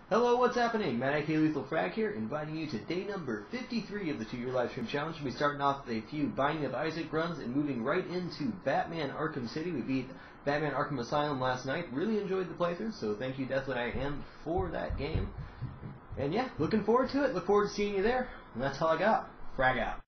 Hello, what's happening? Matt aka Lethal Frag here, inviting you to day number 53 of the 2-year livestream challenge. We'll be starting off with a few Binding of Isaac runs and moving right into Batman Arkham City. We beat Batman Arkham Asylum last night. Really enjoyed the playthrough, so thank you Deathly I Am for that game. And yeah, looking forward to it. Look forward to seeing you there. And that's all I got. Frag out.